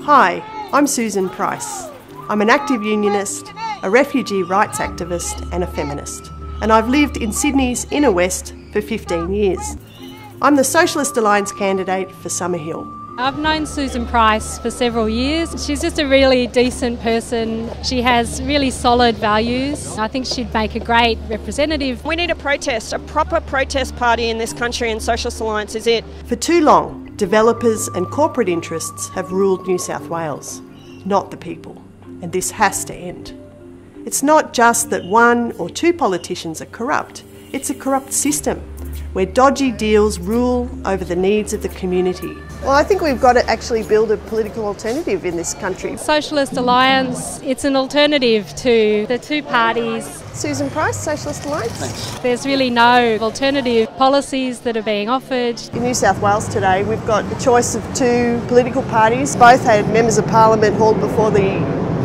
Hi, I'm Susan Price. I'm an active unionist, a refugee rights activist and a feminist, and I've lived in Sydney's inner west for 15 years. I'm the Socialist Alliance candidate for Summerhill. I've known Susan Price for several years. She's just a really decent person. She has really solid values. I think she'd make a great representative. We need a protest, a proper protest party in this country, and Socialist Alliance is it. For too long, developers and corporate interests have ruled New South Wales, not the people, and this has to end. It's not just that one or two politicians are corrupt, it's a corrupt system where dodgy deals rule over the needs of the community. Well, I think we've got to actually build a political alternative in this country. Socialist Alliance, it's an alternative to the two parties. Susan Price, Socialist Alliance. Thanks. There's really no alternative policies that are being offered. In New South Wales today, we've got a choice of two political parties. Both had members of Parliament hauled before the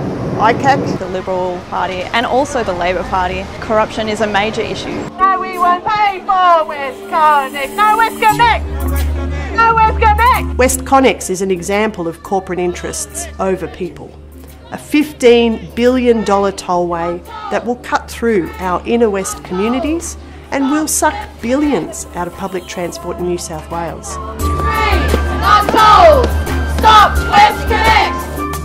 ICAC. The Liberal Party and also the Labor Party. Corruption is a major issue. No, we won't pay for WestConnex. No WestConnex. No WestConnex. WestConnex is an example of corporate interests over people. A $15 billion tollway that will cut through our inner west communities and will suck billions out of public transport in New South Wales. Free, not tolls. Stop WestConnex.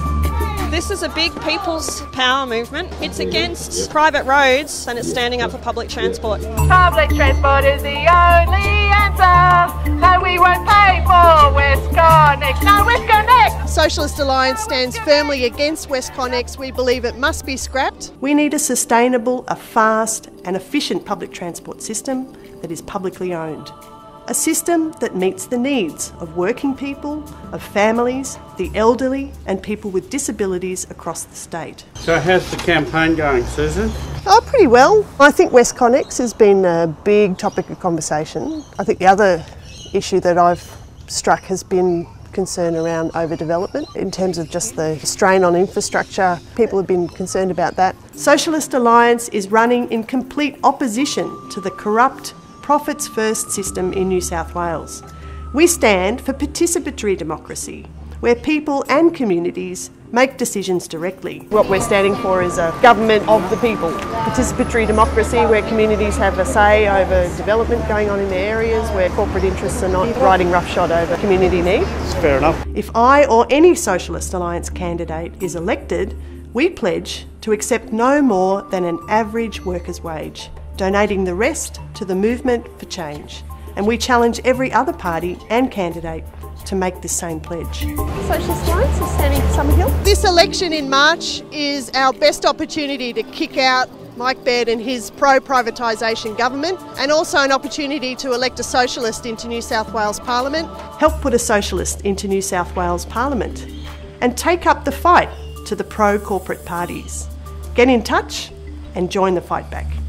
This is a big people's power movement. It's against private roads and it's standing up for public transport. Public transport is the only answer. No, we won't pay for WestConnex. No WestConnex. Socialist Alliance stands firmly against WestConnex. We believe it must be scrapped. We need a sustainable, a fast and efficient public transport system that is publicly owned. A system that meets the needs of working people, of families, the elderly and people with disabilities across the state. So how's the campaign going, Susan? Oh, pretty well. I think WestConnex has been a big topic of conversation. I think the other issue that I've struck has been concern around overdevelopment in terms of just the strain on infrastructure. People have been concerned about that. Socialist Alliance is running in complete opposition to the corrupt profits first system in New South Wales. We stand for participatory democracy, where people and communities make decisions directly. What we're standing for is a government of the people. Participatory democracy, where communities have a say over development going on in their areas, where corporate interests are not riding roughshod over community need. Fair enough. If I or any Socialist Alliance candidate is elected, we pledge to accept no more than an average worker's wage, donating the rest to the movement for change. And we challenge every other party and candidate to make this same pledge. Socialist Alliance is standing for Summerhill. This election in March is our best opportunity to kick out Mike Baird and his pro-privatisation government, and also an opportunity to elect a socialist into New South Wales Parliament. Help put a socialist into New South Wales Parliament and take up the fight to the pro-corporate parties. Get in touch and join the fight back.